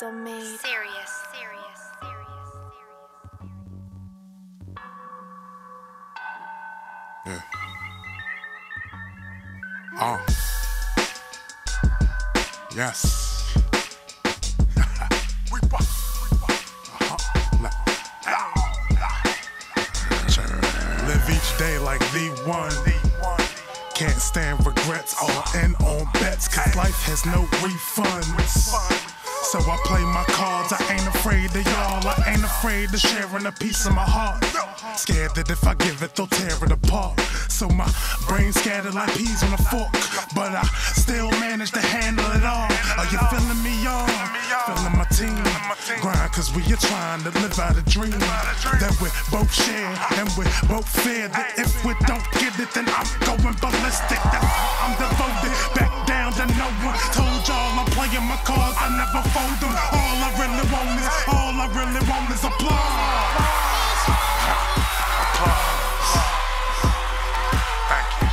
Crystal made. Serious. Yeah. Yes. Live each day like the one. Can't stand regrets, all in on bets, cause life has no refunds. So I play my cards, I ain't afraid of y'all, I ain't afraid of sharing a piece of my heart. Scared that if I give it, they'll tear it apart. So my brain scattered like peas on a fork, but I still manage to handle it all. Are you feeling me, y'all? Feeling my team. Grind, cause we are trying to live out a dream that we both share and we both fear that if we don't get it, then I'm going ballistic. That's how I'm devoted, back down to no one. Told y'all I'm playing my cards, I never fold them. All I really want is applause. Thank you.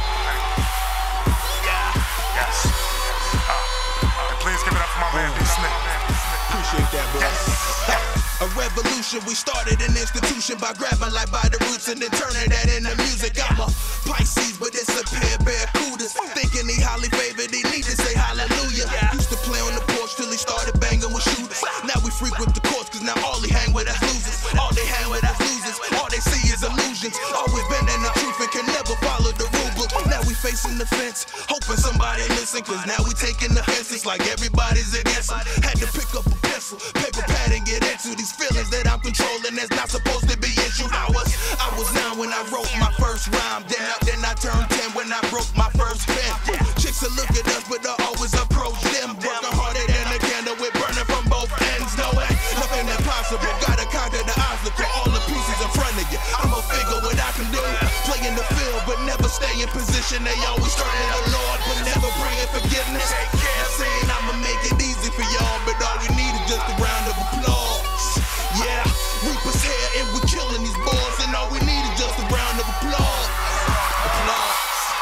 Yes. And please give it up for my man D. Smith. Appreciate that, bro. A revolution, we started an institution by grabbing life by the roots and then turning that into music. I'm a Pisces, but it's a pair of barracudas. Thinking he highly favored, he need to say hallelujah. Used to play on the porch till he started banging with shooters. Now we frequent the courts, cause now all he hang with us losers. All they hang with us losers, all they see is illusions. Always been in the truth and can never follow the rule book. Now we facing the fence, hoping somebody listen, cause now we taking the fences like everybody's against them. Had to pick up a pencil, paper pad and get into these feelings that I'm controlling that's not supposed to be issued. I was 9 when I wrote my first rhyme, then I turned 10 when I broke my first pen. Chicks will look at us, but I always approach them. Working harder than a candle, we're burning from both ends. No way, nothing impossible. Gotta conquer the obstacle, all the pieces in front of you. I'ma figure what I can do. Play in the field, but never stay in position. They always turning the Lord, but never bringing forgiveness. Not saying I'ma make it easy for y'all, but all we need is just a round of applause. Yeah, Reaper's here and we're killing these boys, and all we need is just a round of applause. Applause.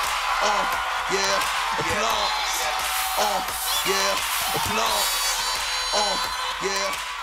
Yeah, applause. Yeah, applause. Yeah.